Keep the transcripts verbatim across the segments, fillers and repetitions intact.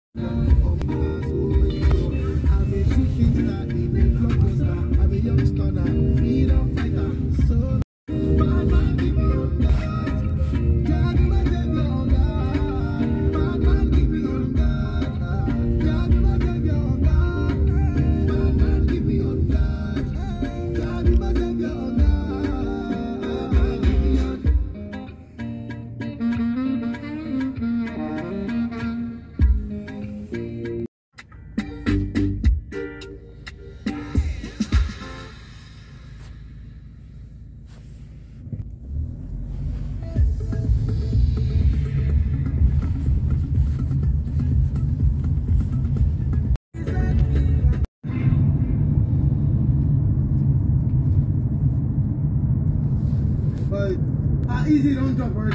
Easy, don't jump already.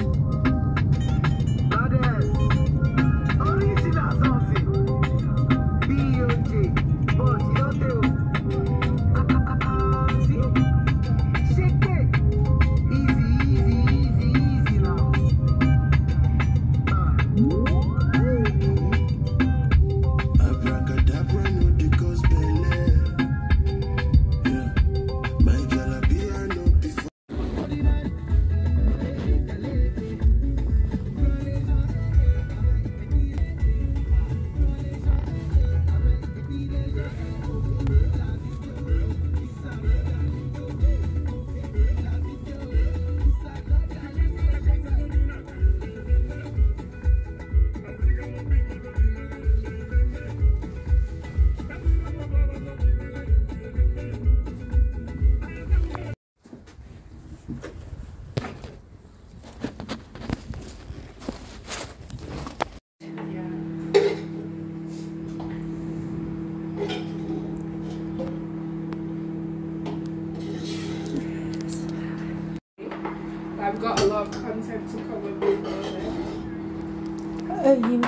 I've got a lot of content to cover before then. Uh, you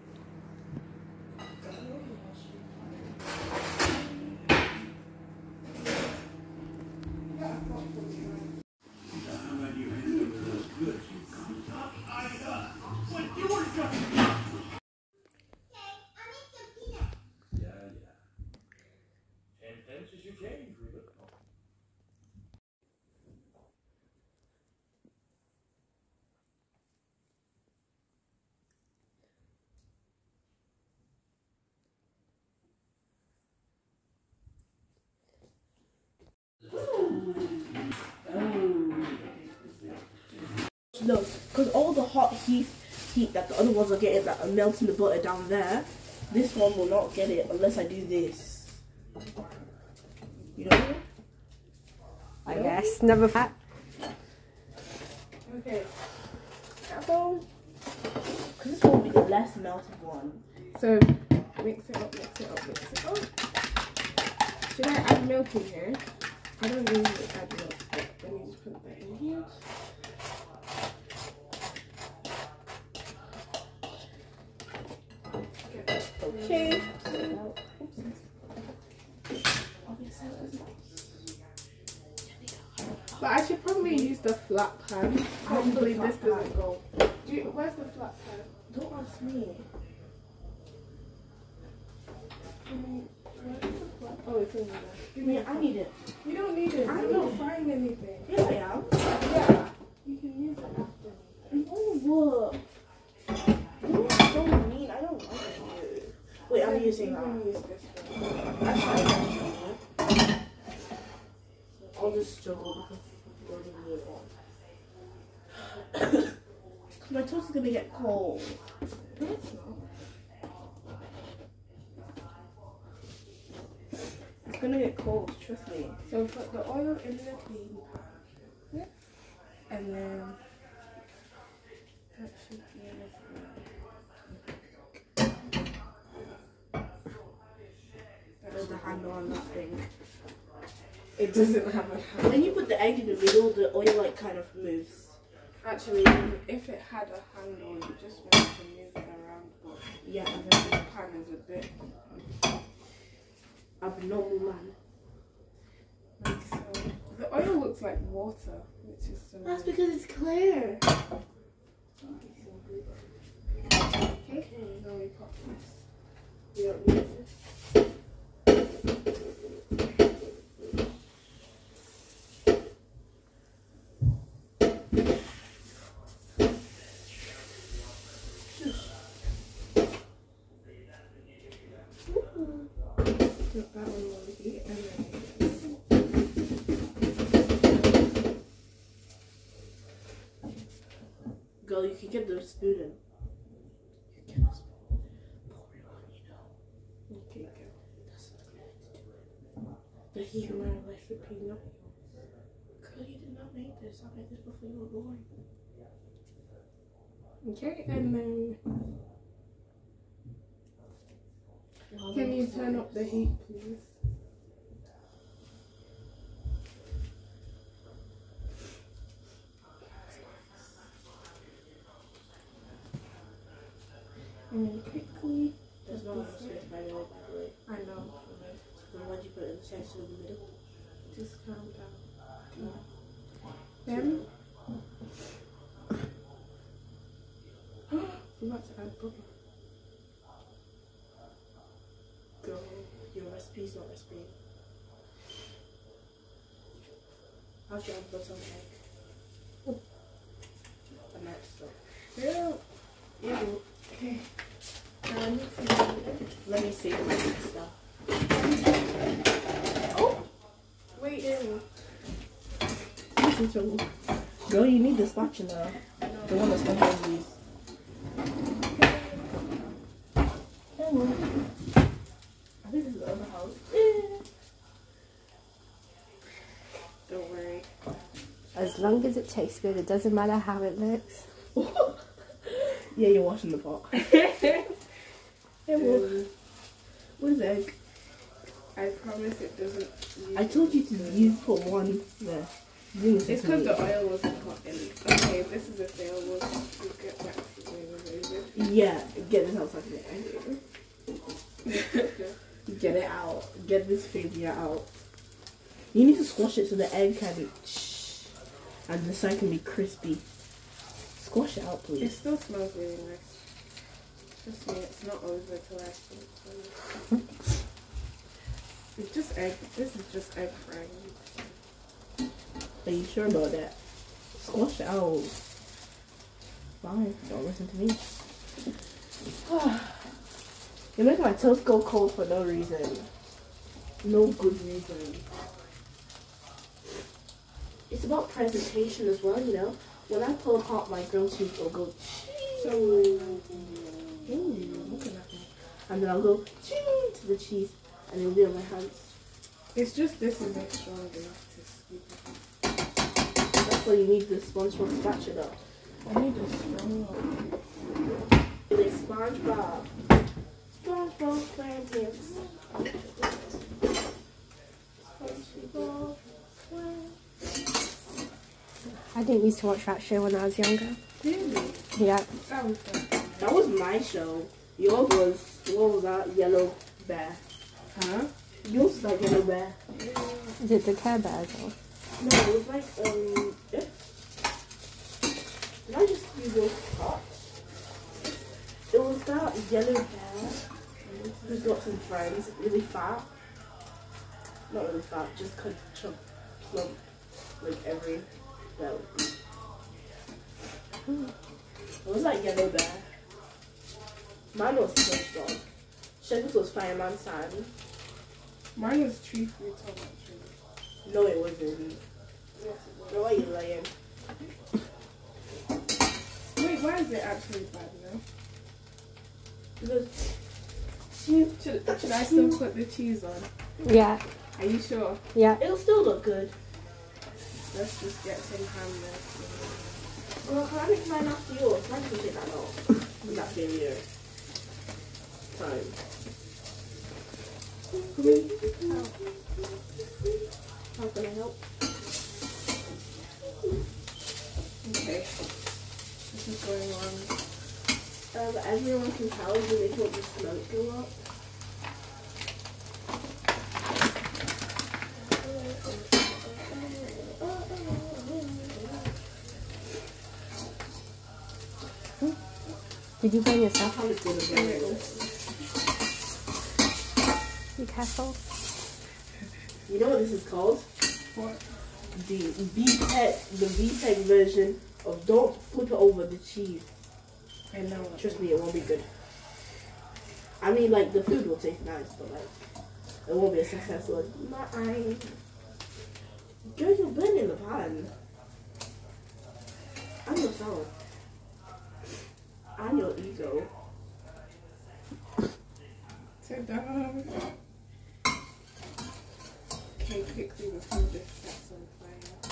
no, because all the hot heat heat that the other ones are getting that are melting the butter down there, this one will not get it unless I do this. You know? I guess never fat. Okay. Because this one will be the less melted one. So mix it up, mix it up, mix it up. Should I add milk in here? I don't usually add milk, but let me just put that in here. Okay. But I should probably use the flat pan. Hopefully this doesn't go. Do you, where's the flat pan? Don't ask me. Oh, it's in there. Give me, I need it. You don't need it. I'm not frying anything. Yes, I am. Yeah. You can use it after. No, you're so mean. I don't like you. Wait, I'm using that. Use this one. That's fine. I'll just struggle because you're already need one. My toast is gonna get cold. No, it's not. It's gonna get cold, trust me. So put the oil in the clean pan. Yeah. And then that should be enough. There's a handle on that thing. It doesn't have a handle. When you put the egg in the middle, the oil like kind of moves. Actually, if it had a handle, you just want to move it around. But Yeah, then the pan is a bit abnormal man. like so. The oil looks like water, which is so. That's because it's clear. weird. Okay, now we pop this. You don't need this. Put that one over here and then Girl, you can get the spoon in. You can get the spoon. Pour it on, you know. okay, go. That's not the way to do it. The heat of my life with peanut. Girl, you did not make this. I made this before you were born. Okay, and then can you turn up the heat, please? And then quickly, There's no other space, by the way, by the way. I know, Then why'd you put it in the section in the middle? just calm down. Then, I'm about to add butter. Girl, your recipe's not recipe. How's your butter on egg? A nice stuff. Yeah. Yeah. Okay. Now I need to Let me see my stuff. Oh! Wait, ew. This is trouble. Girl, you need the spatula. The one that's behind these. Hello. I think this is the other house. Don't worry. As long as it tastes good, it doesn't matter how it looks. Yeah, you're washing the pot. Hello. Um, Where's the egg? I promise it doesn't. I told you to use put one there. You didn't listen It's to because me. the oil wasn't hot in. Okay, this is a fail. We'll, we'll get back to it. Yeah, get this out so I can get it. Get it out. Get this failure out. You need to squash it so the egg can shh, and the side can be crispy. Squash it out, It please. still smells really nice. Trust me, it's not over till I finish. It's just egg. This is just egg frying. Are you sure about that? Squash it out. Fine, don't listen to me. You're making my toast go cold for no reason. No good reason. It's about presentation as well, you know. When I pull apart my grilled cheese, it'll go So, ooh, look at that. And then I'll go ching to the cheese, and it'll be on my hands. it's just this isn't strong enough to scoop it. That's why you need the SpongeBob spatula. I need a strong one. Like SpongeBob. SpongeBob SquarePants. SpongeBob SquarePants. I didn't used to watch that show when I was younger. Really? Yeah. That was fun. That was my show. Yours was, what was that? Yellow Bear. Huh? Yours was like Yellow Bear. Is it the Care Bears or? No, it was like, um, yeah. Did I just use those pots? It was that Yellow Bear who's got some friends, really fat. Not really fat, just kind of chump, plump, like every belt. It was like Yellow Bear. Mine was SpongeBob. Shepherd's was Fireman Sam. Mine was tree fruits on that tree. No, it wasn't. Yes, it was. No, why are you lying? Wait, why is it actually bad now? Because Should, should I still put the cheese on? Yeah. Are you sure? Yeah. it'll still look good. Let's just get some ham there. Well, can I make mine after yours? Mine can take that off. Would that be your time? How can I help? Okay. This is going on. Um, everyone can tell you they want the smoke go up. Did Did you burn yourself? How it's gonna go. Be careful. You know what this is called? What? The V-Tech, the V-Tech version of don't flip it over the cheese. I know. What Trust me, it won't be good. I mean, like, the food will taste nice, but, like, it won't be a successful. My eye. Girl, you're burning the pan. I'm yourself. I'm your ego. Sit down. Okay, quickly before this sets on fire.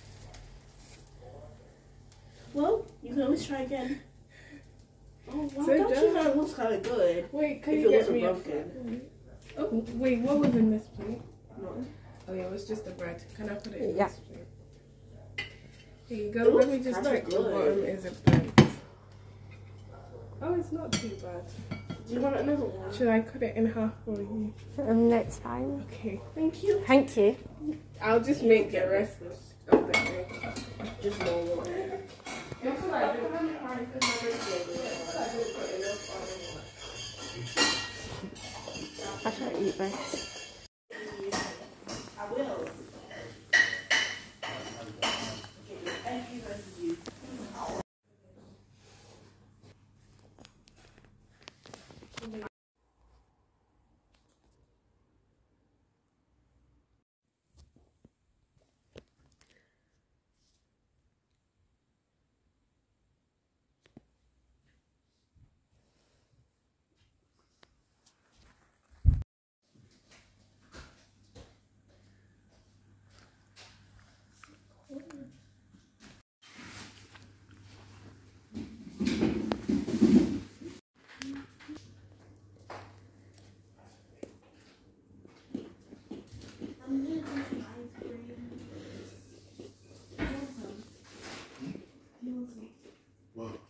Well, you can always try again. Oh, wow, Sit that down. actually looks kind of good. Wait, can If you it get wasn't me a broken. Oh, wait, what was in this plate? No. Oh, yeah, it was just the bread. Can I put it in Yeah. this plate? Here you go. It Let me looks just kinda check the good. bottom. Is it burnt? Oh, it's not too bad. Do you want another one? Should I cut it in half for you? Um, next time. Okay. Thank you. Thank you. I'll just make the rest of the egg. Just normal. I shall eat this. I will. Thank you versus you. What?